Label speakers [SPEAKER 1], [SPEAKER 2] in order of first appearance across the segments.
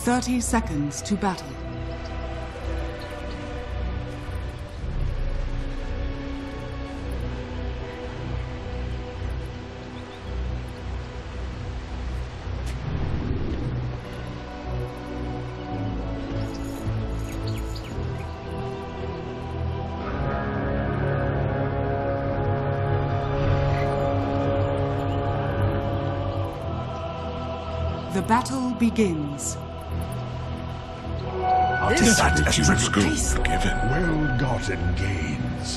[SPEAKER 1] 30 seconds to battle. The battle begins.
[SPEAKER 2] I'll take that as tribute given.
[SPEAKER 3] Well-gotten gains.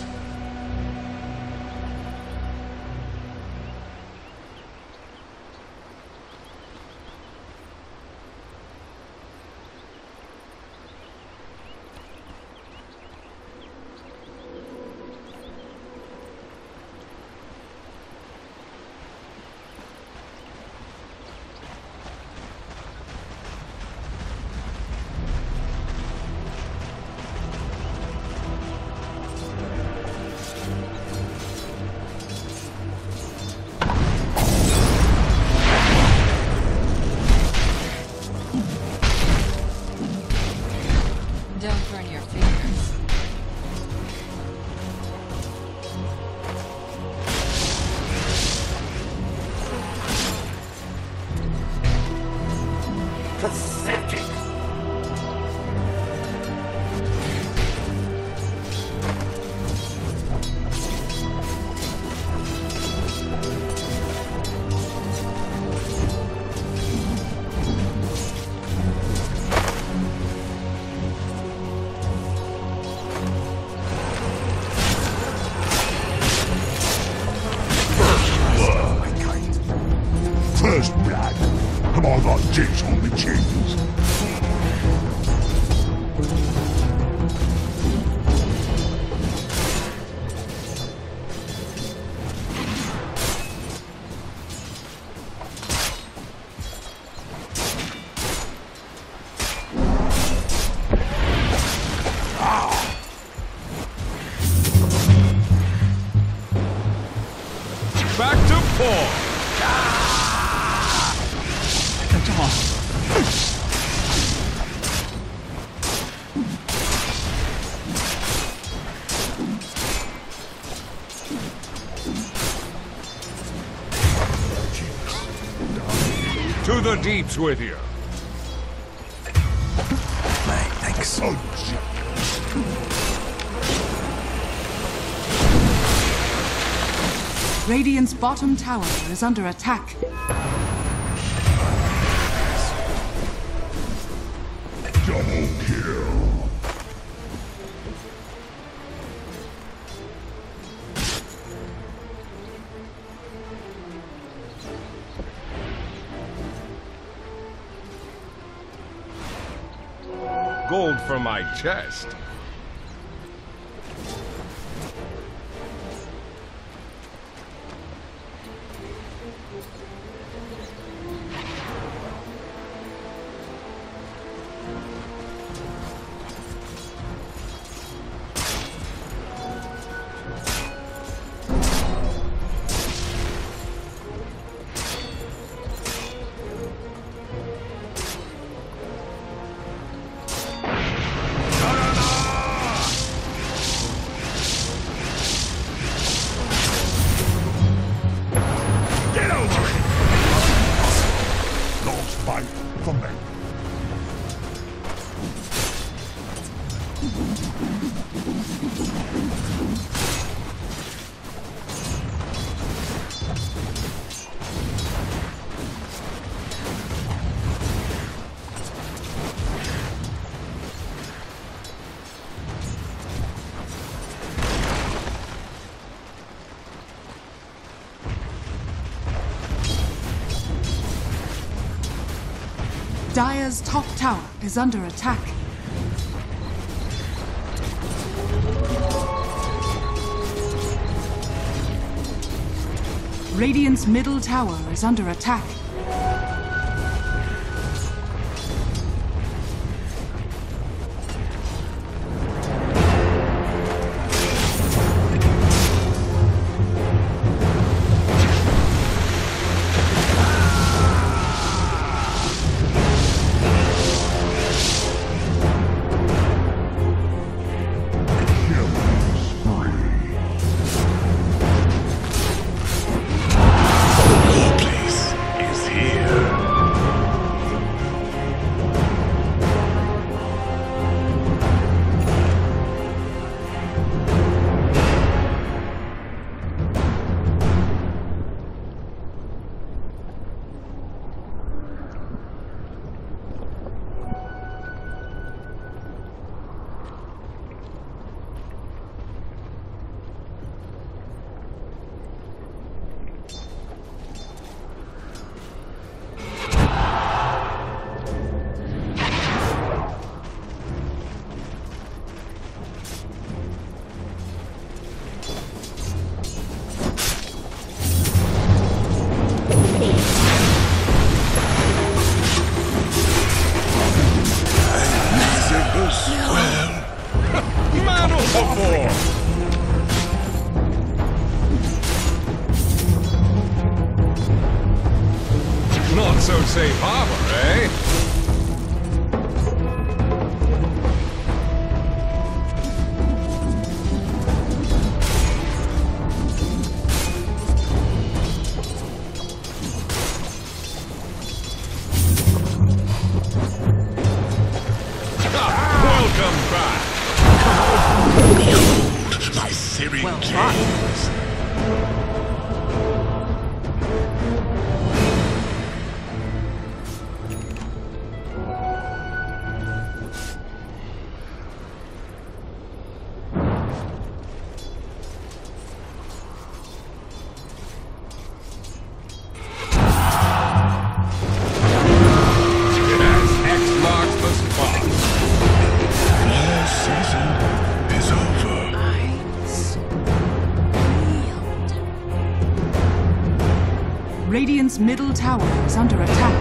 [SPEAKER 4] Don't burn your fingers.
[SPEAKER 2] Pathetic.
[SPEAKER 3] First blood. Come on, got jigs on the chins.
[SPEAKER 2] Back to 4. To the deeps with you.
[SPEAKER 3] Thanks. Oh, shit.
[SPEAKER 1] Radiant's bottom tower is under attack.
[SPEAKER 3] Double kill.
[SPEAKER 2] Gold for my chest.
[SPEAKER 3] From me.
[SPEAKER 1] Dire's top tower is under attack. Radiant's middle tower is under attack.
[SPEAKER 2] perform! Not so safe harbor, eh? Welcome back!
[SPEAKER 3] My Syrian
[SPEAKER 4] Well,
[SPEAKER 3] kings.
[SPEAKER 2] Yes, X marks the spot.
[SPEAKER 3] Their season is over.
[SPEAKER 1] Radiant's middle tower is under attack.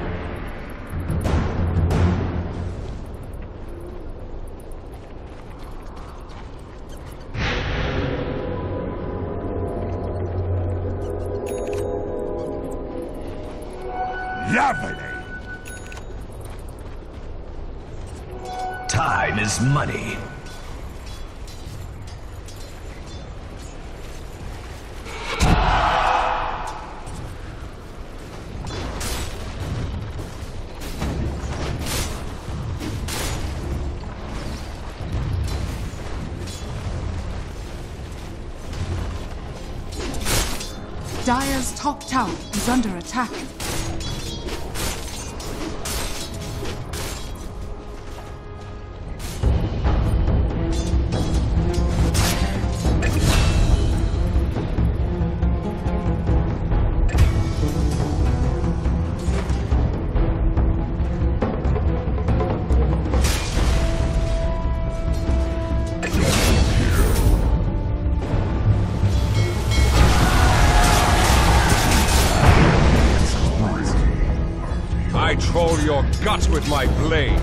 [SPEAKER 3] Lovely.
[SPEAKER 5] Time is money.
[SPEAKER 1] Dire's top tower is under attack.
[SPEAKER 2] I troll your guts with my blade.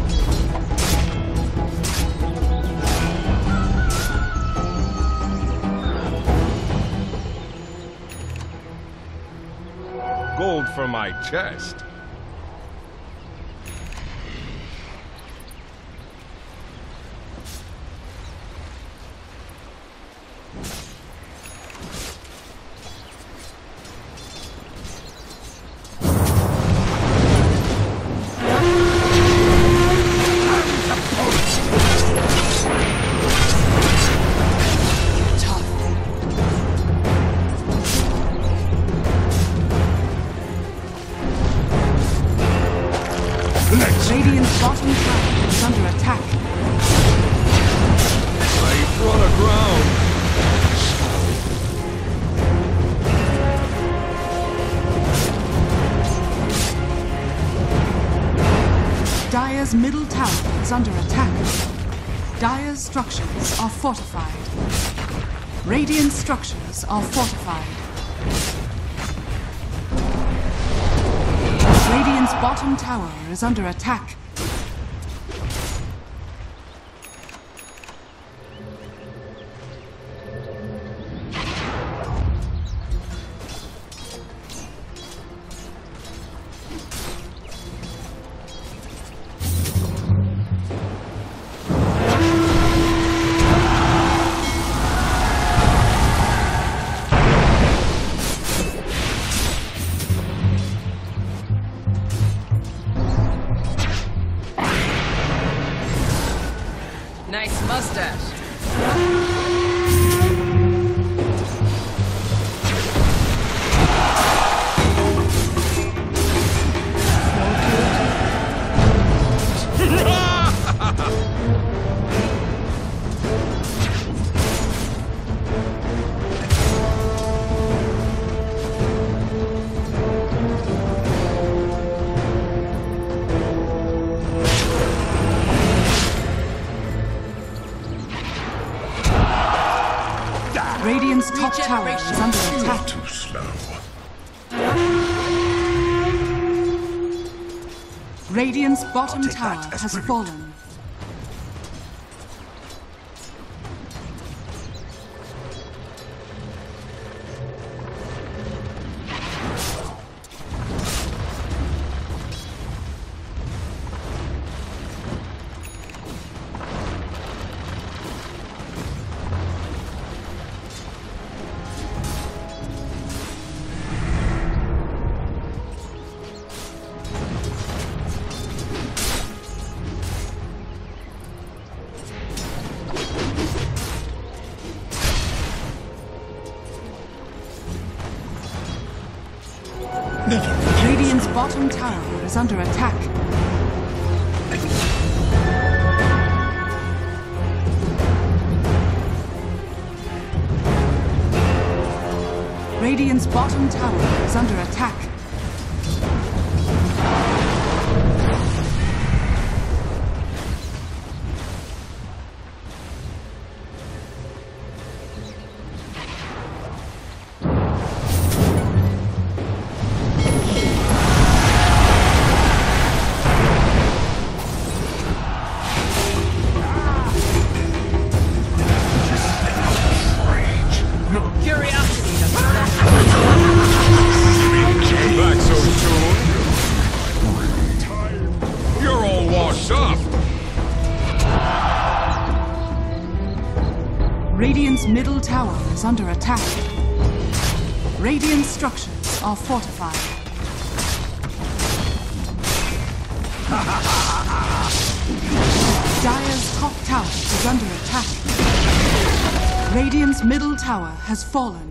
[SPEAKER 2] Gold for my chest.
[SPEAKER 1] Radiant's bottom tower is under attack.
[SPEAKER 2] I've run aground.
[SPEAKER 1] Dire's middle tower is under attack. Dire's structures are fortified. Radiant structures are fortified. Radiant's bottom tower is under attack.
[SPEAKER 4] Nice mustache.
[SPEAKER 1] Radiant's top tower is under attack.
[SPEAKER 3] Too slow.
[SPEAKER 1] Radiant's bottom
[SPEAKER 3] take
[SPEAKER 1] tower
[SPEAKER 3] that as
[SPEAKER 1] has
[SPEAKER 3] tribute.
[SPEAKER 1] fallen. Radiant's bottom tower is under attack. Radiant's bottom tower is under attack. Radiant's middle tower is under attack. Radiant structures are fortified. Dire's top tower is under attack. Radiant's middle tower has fallen.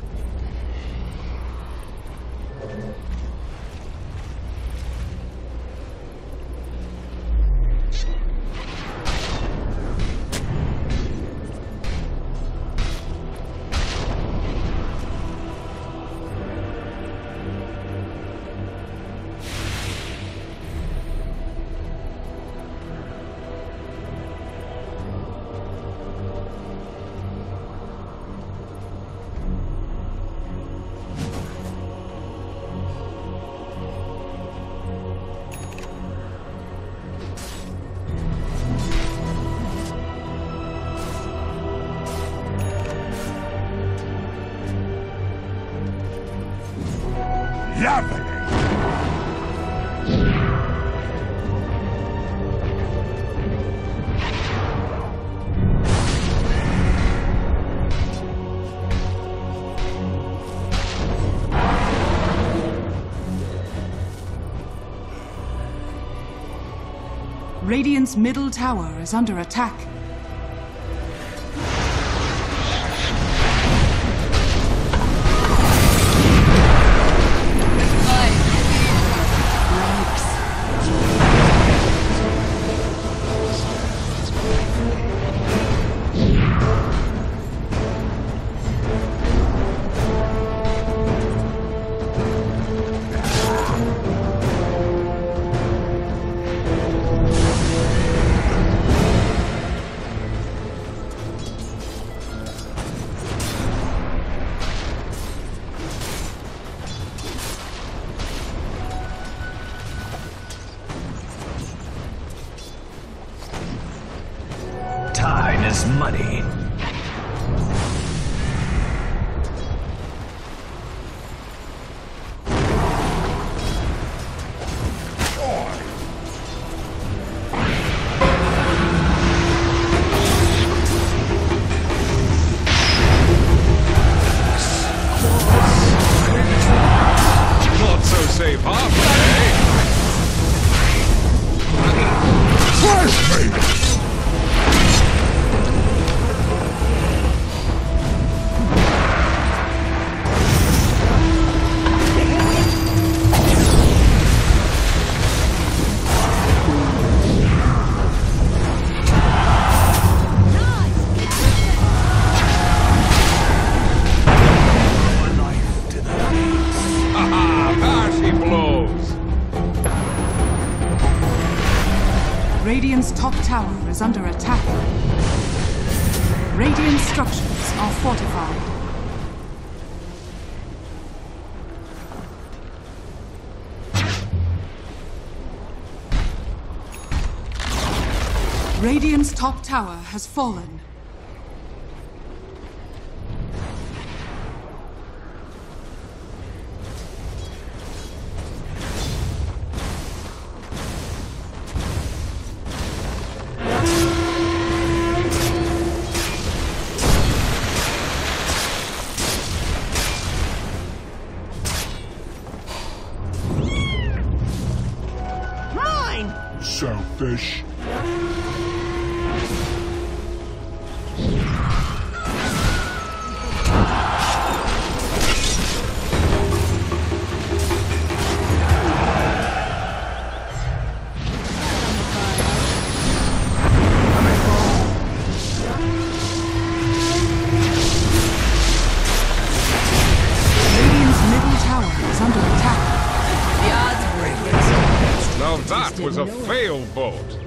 [SPEAKER 1] Radiant's middle tower is under attack.
[SPEAKER 5] Money.
[SPEAKER 2] Not so safe, huh?
[SPEAKER 1] Radiant's top tower is under attack. Radiant structures are fortified. Radiant's top tower has fallen.
[SPEAKER 3] Selfish.
[SPEAKER 2] is a fail boat.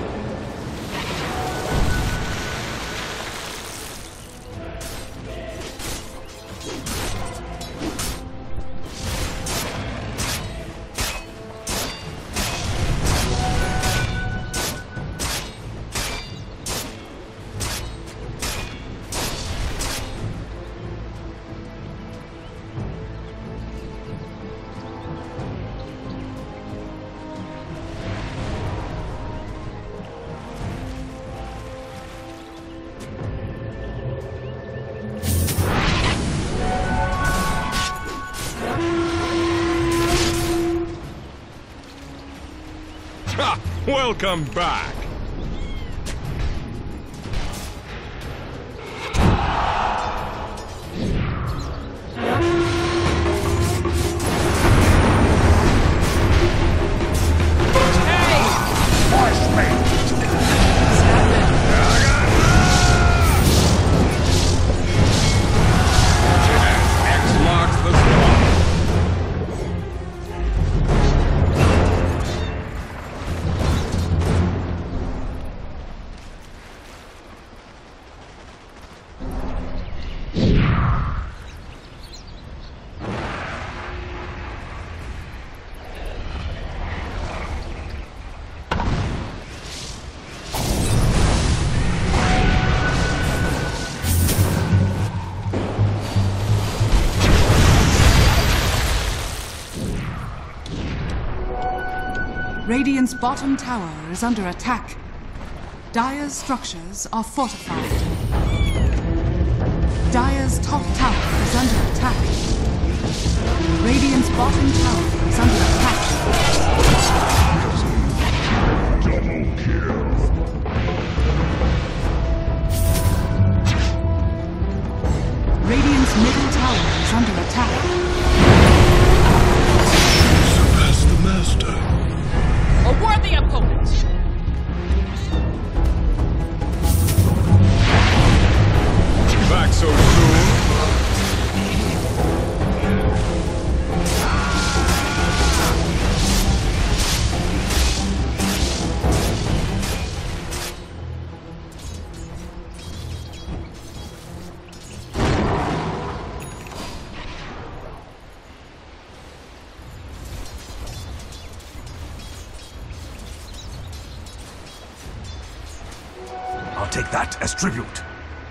[SPEAKER 2] Ha! Welcome back! X marks the spot.
[SPEAKER 1] Radiant's bottom tower is under attack. Dire's structures are fortified. Dire's top tower is under attack. Radiant's bottom tower is under attack.
[SPEAKER 3] Double kill.
[SPEAKER 1] Radiant's middle tower is under attack.
[SPEAKER 3] Surpass the master.
[SPEAKER 4] A worthy opponent!
[SPEAKER 2] Back so soon?
[SPEAKER 3] I'll take that as tribute.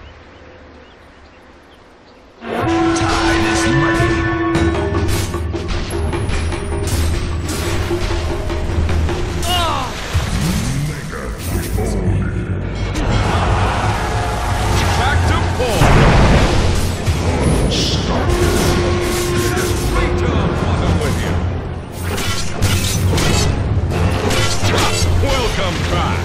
[SPEAKER 2] Welcome back!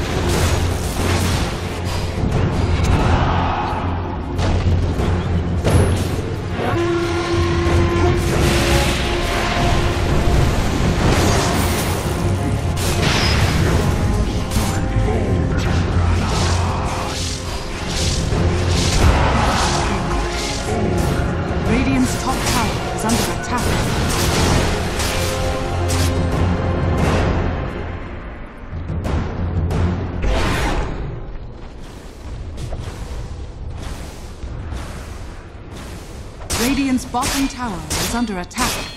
[SPEAKER 1] Radiant's top tower is under attack. Radiant's bottom tower is under attack.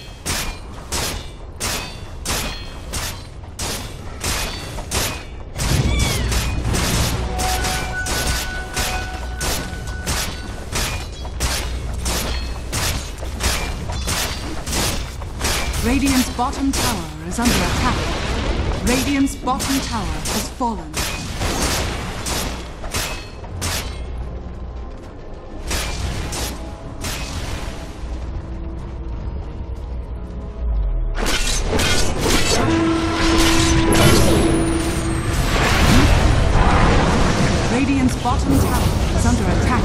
[SPEAKER 1] Radiant's bottom tower is under attack. Radiant's bottom tower has fallen. Radiant's bottom tower is under attack.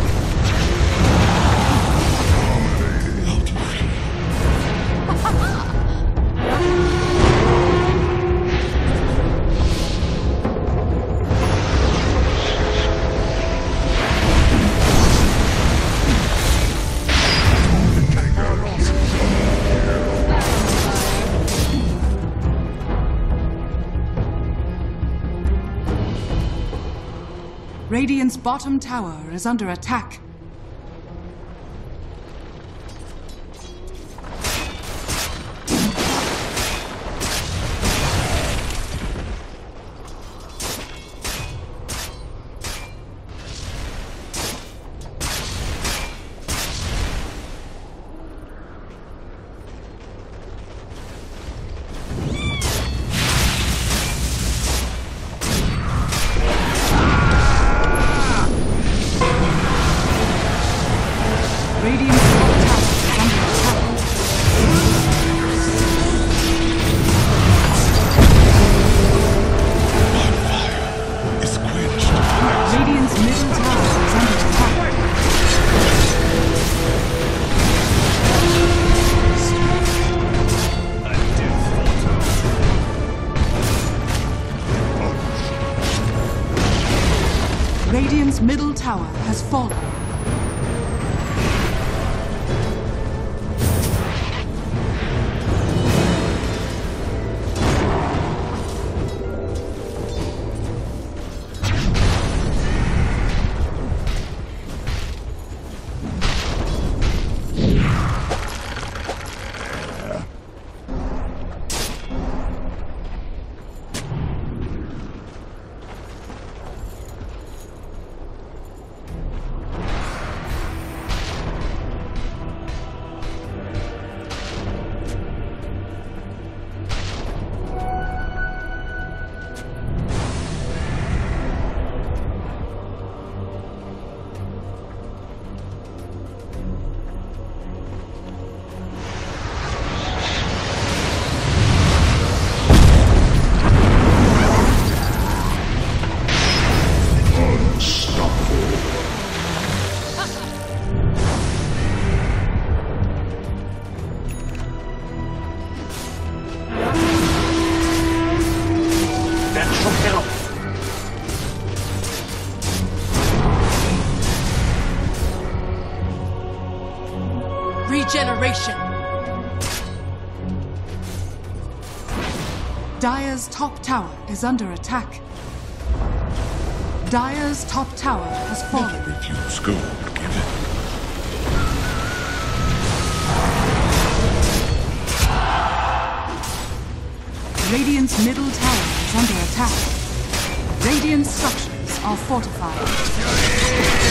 [SPEAKER 1] Radiant's bottom tower is under attack. Radiant's middle tower has fallen.
[SPEAKER 4] Regeneration.
[SPEAKER 1] Dire's top tower is under attack. Dire's top tower has fallen.
[SPEAKER 3] Refuse gold, give it.
[SPEAKER 1] Radiant's middle tower is under attack. Radiant structures are fortified.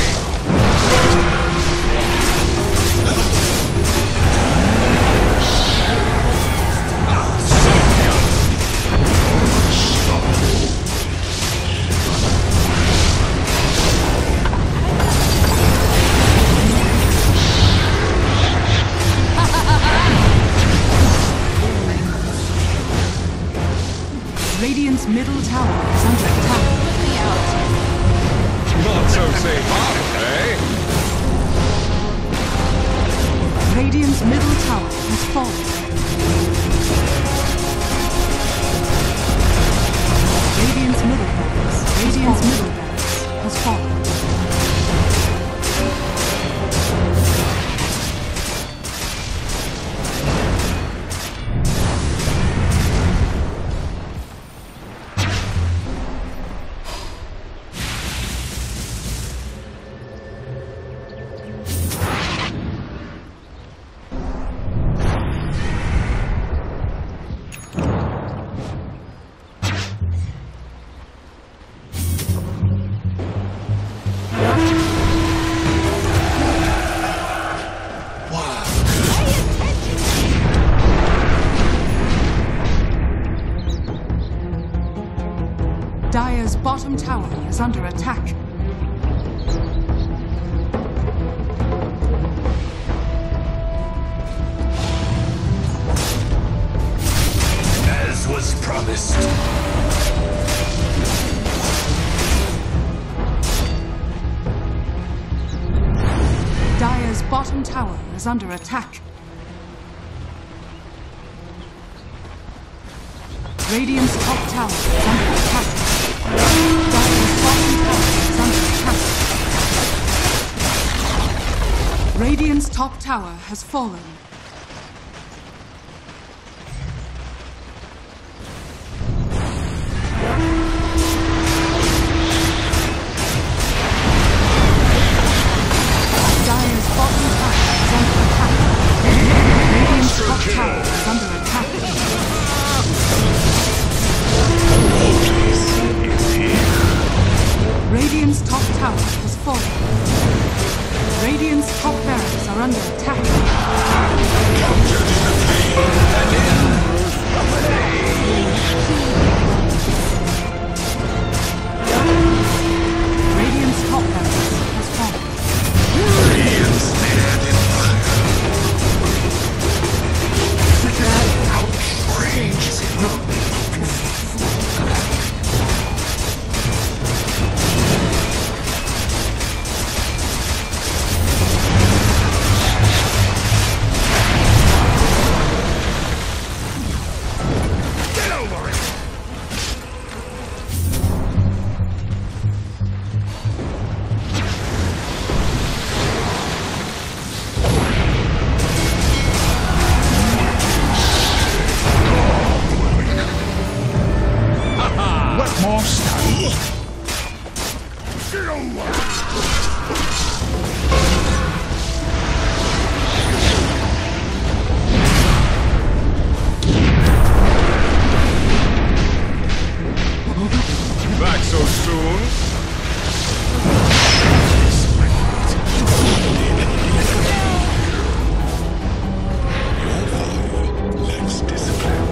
[SPEAKER 1] Radiant's middle tower is under attack.
[SPEAKER 4] Let me out.
[SPEAKER 2] Not so safe, eh?
[SPEAKER 1] Radiant's middle tower has fallen. Radiant's middle barracks has fallen. Dire's bottom tower is under attack.
[SPEAKER 3] As was promised.
[SPEAKER 1] Dire's bottom tower is under attack. Radiant's top tower is under attack. Dire's bottom tower is under attack. Radiant's top tower has fallen. Radiant's top tower has fallen. Radiant's top barracks are under attack. Radiant's top barracks has fallen.
[SPEAKER 3] Radiant stand in fire. Get over it! What more stuff? Get away!
[SPEAKER 2] Back so soon?
[SPEAKER 3] Your fire lacks discipline.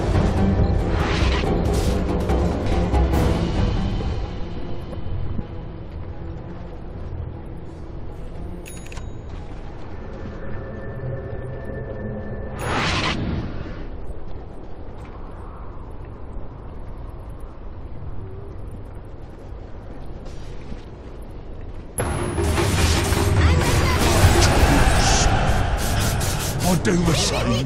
[SPEAKER 3] I'll do the same.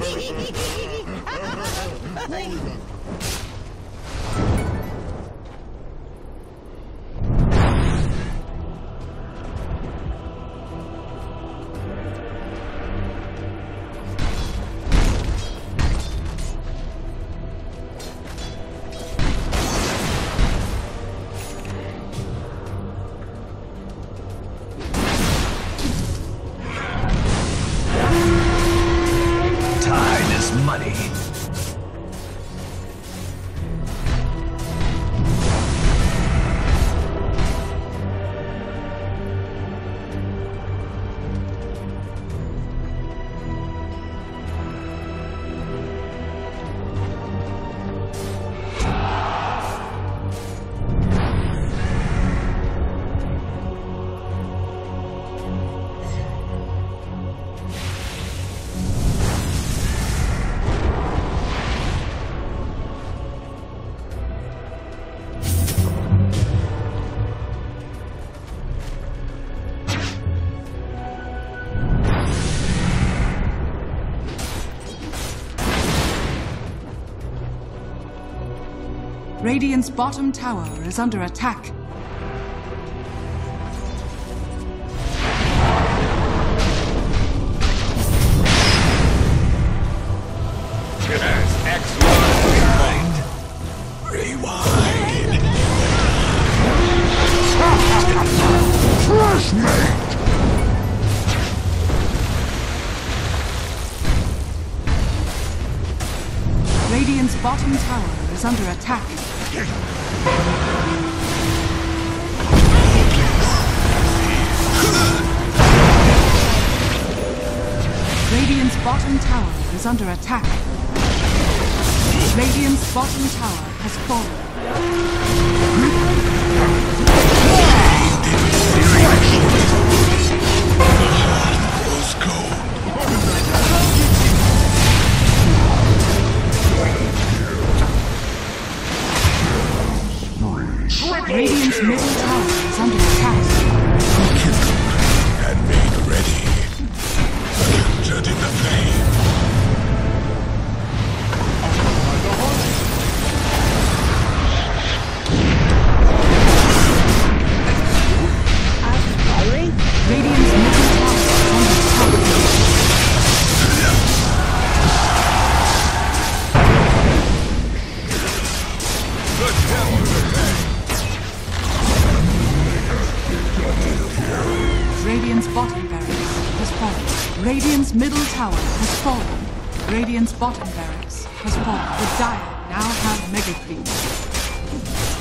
[SPEAKER 3] Time is money.
[SPEAKER 1] Radiant's bottom tower is under attack.
[SPEAKER 2] Yes, excellent.
[SPEAKER 3] Rewind. Trash mate!
[SPEAKER 1] Radiant's bottom tower is under attack. Radiant's bottom tower is under attack. Radiant's bottom tower has fallen.
[SPEAKER 3] Rose gold.
[SPEAKER 1] Radiant's middle tower is under attack.
[SPEAKER 3] And made ready. Captured in the flame.
[SPEAKER 1] Radiant's middle tower is under
[SPEAKER 2] Good attack.
[SPEAKER 1] Radiant's bottom barracks has fallen. Radiant's middle tower has fallen. Radiant's bottom barracks has fallen. The Dire now have Mega Creep.